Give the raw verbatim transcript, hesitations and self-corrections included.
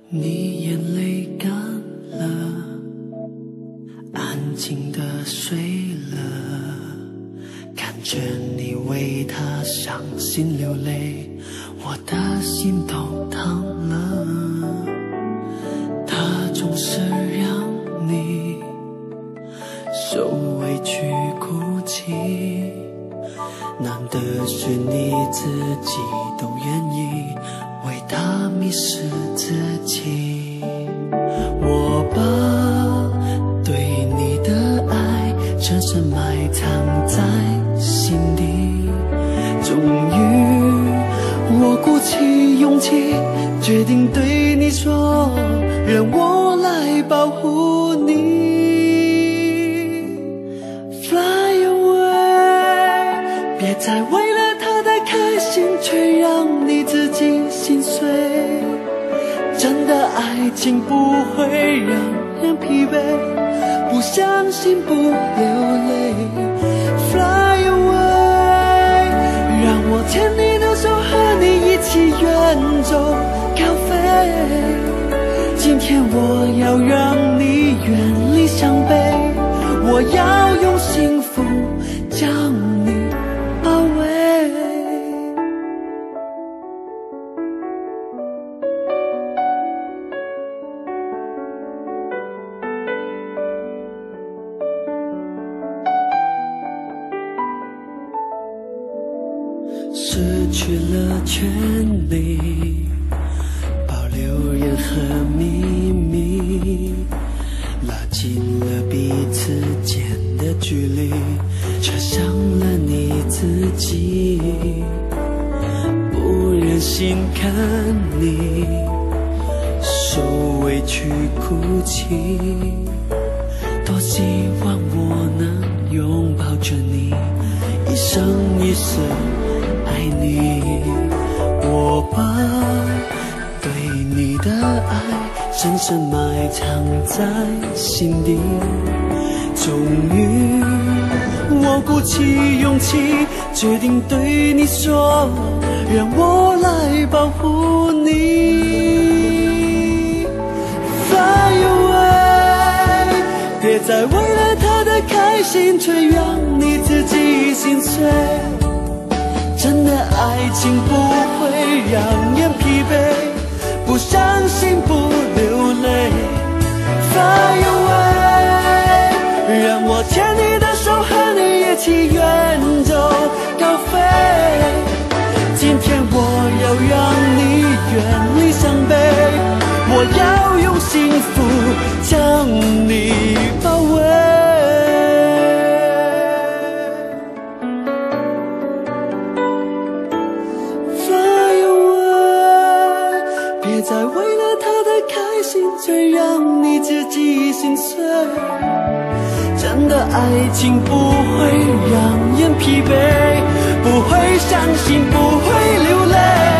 你眼泪干了，安静的睡了，看着你为他伤心流泪，我的心都疼了。他总是让你受委屈哭泣，难得是你自己都愿意为他迷失自己。我把对你的爱深深埋藏在心底，终于我鼓起勇气决定对你说，让我来保护你。 Fly away， 别再为了他的开心却让你自己心碎，真的爱情不会让人疲惫，不相信不流泪。 Fly away， 让我牵你的手和你一起远走高飞，今天我要让你远离伤悲，我要用幸福将你包围。失去了权利，保留任何秘密，拉近了彼此间的距离，却伤了你自己。不忍心看你受委屈哭泣，多希望我能拥抱着你，一生一世爱你。我把对你的爱深深埋藏在心底，终于我鼓起勇气决定对你说，让我来保护你。 Fly away， 别再为了他的开心却让你自己心碎，真的爱情不会让人疲惫，不伤心不流泪。 Fly away， 让我牵你的手和你一起远走高飞，今天我要让你远离伤悲，我要用幸福将你包围。 别再为了他的开心却让你自己心碎，真的爱情不会让人疲惫，不会伤心不会流泪。